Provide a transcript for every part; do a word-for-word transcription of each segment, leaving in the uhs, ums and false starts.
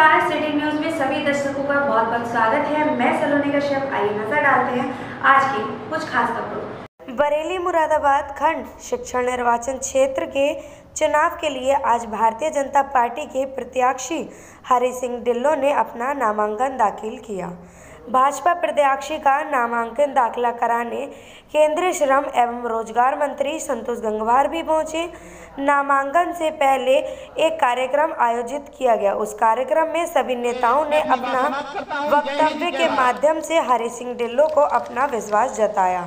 नमस्कार, city news में सभी दर्शकों का बहुत बहुत स्वागत है। मैं सलोनी कश्यप। आइए नजर डालते हैं आज की कुछ खास खबरों। बरेली मुरादाबाद खंड शिक्षण निर्वाचन क्षेत्र के चुनाव के लिए आज भारतीय जनता पार्टी के प्रत्याशी हरि सिंह ढिल्लों ने अपना नामांकन दाखिल किया। भाजपा प्रत्याशी का नामांकन दाखिला कराने केंद्रीय श्रम एवं रोजगार मंत्री संतोष गंगवार भी पहुंचे। नामांकन से पहले एक कार्यक्रम आयोजित किया गया। उस कार्यक्रम में सभी नेताओं ने अपना वक्तव्य के माध्यम से हरि सिंह ढिल्लों को अपना विश्वास जताया।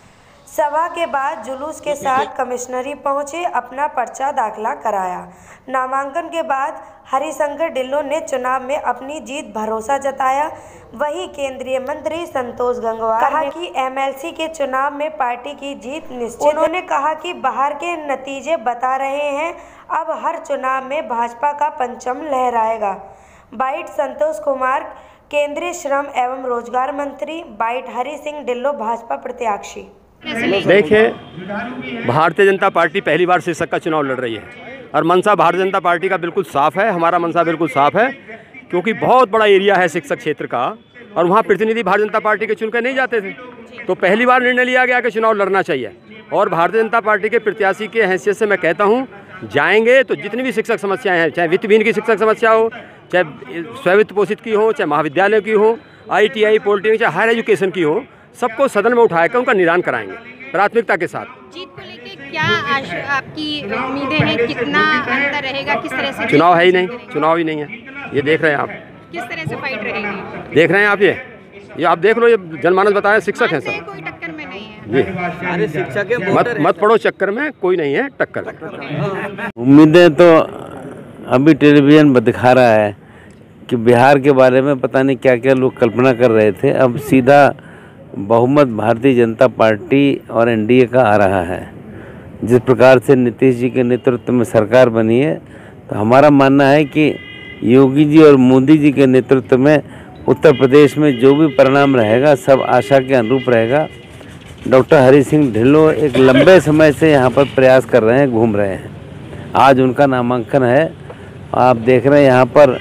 सभा के बाद जुलूस के साथ कमिश्नरी पहुंचे, अपना पर्चा दाखिला कराया। नामांकन के बाद हरिशंकर ढिल्लों ने चुनाव में अपनी जीत भरोसा जताया। वहीं केंद्रीय मंत्री संतोष गंगवार कहा कि एमएलसी के चुनाव में पार्टी की जीत निश्चित। उन्होंने कहा कि बाहर के नतीजे बता रहे हैं, अब हर चुनाव में भाजपा का परचम लहराएगा। बाइट संतोष कुमार, केंद्रीय श्रम एवं रोजगार मंत्री। बाइट हरि सिंह ढिल्लों, भाजपा प्रत्याशी। देखिए, भारतीय जनता पार्टी पहली बार शीर्षक का चुनाव लड़ रही है और मनसा भारतीय जनता पार्टी का बिल्कुल साफ है। हमारा मनसा बिल्कुल साफ है क्योंकि बहुत बड़ा एरिया है शिक्षक क्षेत्र का और वहाँ प्रतिनिधि भारतीय जनता पार्टी के चुनकर नहीं जाते थे। तो पहली बार निर्णय लिया गया कि चुनाव लड़ना चाहिए और भारतीय जनता पार्टी के प्रत्याशी के हैसियत से मैं कहता हूँ, जाएंगे तो जितनी भी शिक्षक समस्याएं हैं, चाहे वित्तहीन की शिक्षक समस्या हो, चाहे स्ववित्त पोषित की हो, चाहे महाविद्यालय की हो, आई टी आई पॉलिटेक्निक, चाहे हायर एजुकेशन की हो, सबको सदन में उठाकर उनका निदान कराएंगे प्राथमिकता के साथ। जीत को लेकर क्या आपकी उम्मीदें हैं? कितना अंतर रहेगा? किस तरह से? चुनाव है ही नहीं, चुनाव ही नहीं है, ये देख रहे हैं आप। किस तरह से फाइट रहेगी देख रहे हैं आप? ये ये आप देख लो, ये जनमानस बताया, शिक्षक हैं सब। कोई टक्कर में नहीं है। ये अरे शिक्षक है, मत मत पढ़ो चक्कर में, कोई नहीं है टक्कर में। उम्मीदें तो अभी टेलीविजन दिखा रहा है कि बिहार के बारे में पता नहीं क्या क्या लोग कल्पना कर रहे थे। अब सीधा बहुमत भारतीय जनता पार्टी और एनडीए का आ रहा है। जिस प्रकार से नीतीश जी के नेतृत्व में सरकार बनी है, तो हमारा मानना है कि योगी जी और मोदी जी के नेतृत्व में उत्तर प्रदेश में जो भी परिणाम रहेगा सब आशा के अनुरूप रहेगा। डॉक्टर हरि सिंह ढिल्लों एक लंबे समय से यहाँ पर प्रयास कर रहे हैं, घूम रहे हैं। आज उनका नामांकन है। आप देख रहे हैं यहाँ पर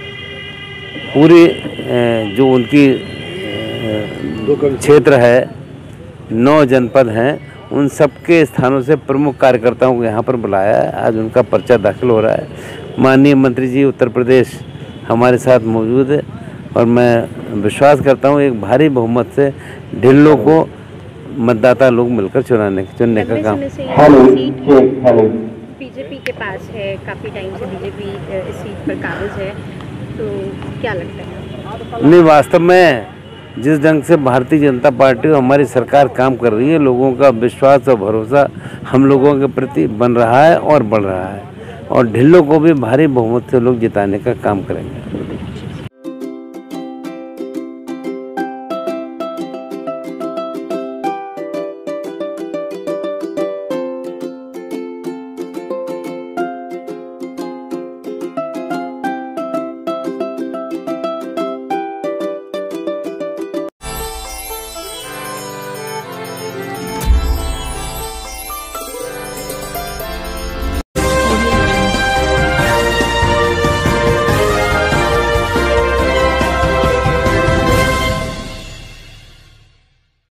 पूरी जो उनकी क्षेत्र है, नौ जनपद हैं, उन सबके स्थानों से प्रमुख कार्यकर्ताओं को यहाँ पर बुलाया है। आज उनका पर्चा दाखिल हो रहा है। माननीय मंत्री जी उत्तर प्रदेश हमारे साथ मौजूद है और मैं विश्वास करता हूँ एक भारी बहुमत से ढिल्लों को मतदाता लोग मिलकर चुनाने चुनने का काम। बीजेपी के पास है, काफ़ी टाइम से बीजेपी इस सीट पर काबिज है, तो क्या लगता है? नहीं, वास्तव में जिस ढंग से भारतीय जनता पार्टी और हमारी सरकार काम कर रही है, लोगों का विश्वास और भरोसा हम लोगों के प्रति बन रहा है और बढ़ रहा है और ढिल्लों को भी भारी बहुमत से लोग जिताने का काम करेंगे।